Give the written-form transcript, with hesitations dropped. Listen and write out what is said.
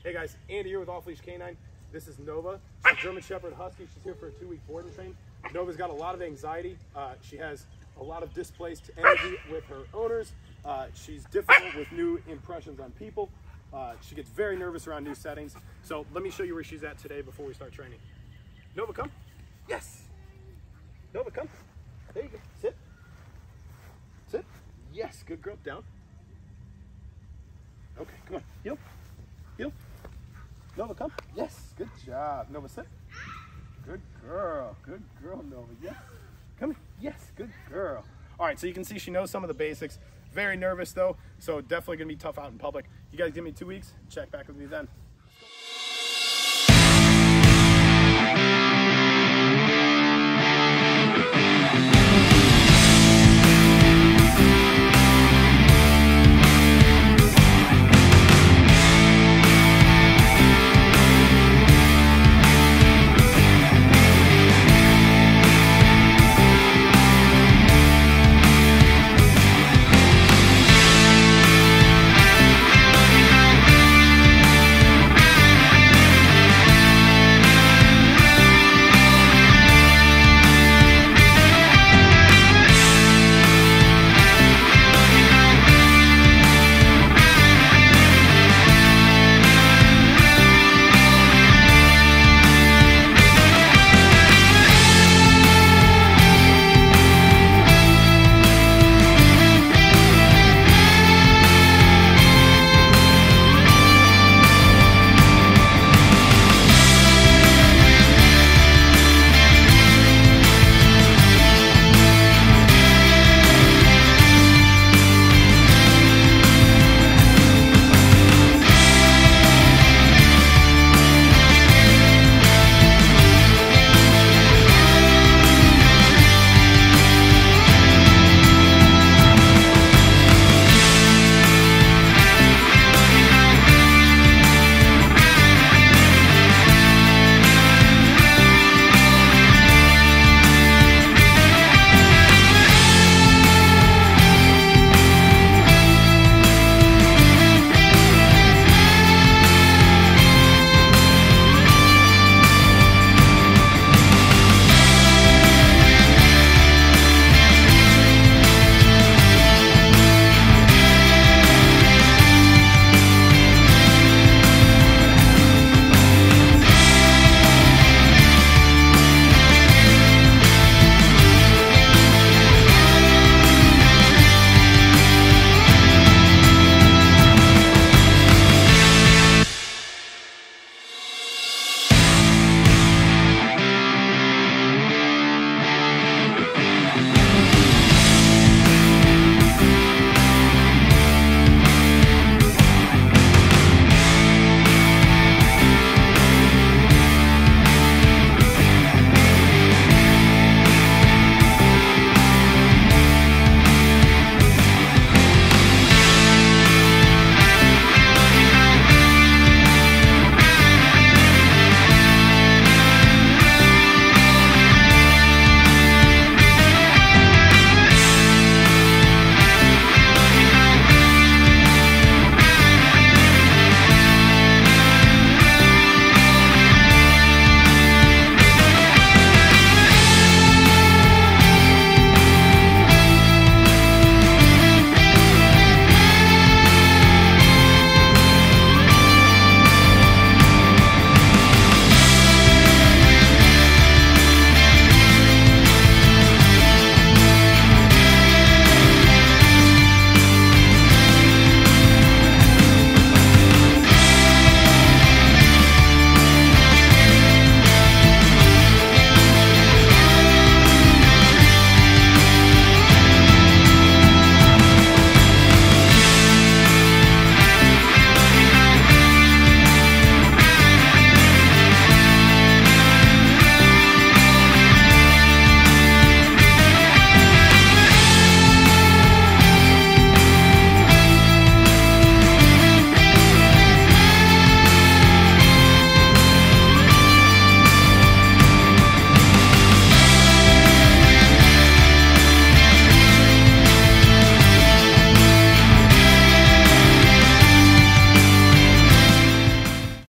Hey guys, Andy here with Off Leash Canine. This is Nova. She's a German Shepherd Husky. She's here for a 2-week board and train. Nova's got a lot of anxiety. She has a lot of displaced energy with her owners. She's difficult with new impressions on people. She gets very nervous around new settings. So let me show you where she's at today before we start training. Nova, come. Yes. Nova, come. There you go. Sit. Sit. Yes. Good girl. Down. Okay, come on. Heel. Heel. Nova, come. Yes. Good job. Nova, sit. Good girl. Good girl, Nova. Yes. Come here. Yes. Good girl. All right, so you can see she knows some of the basics. Very nervous, though, so definitely going to be tough out in public. You guys give me 2 weeks. Check back with me then.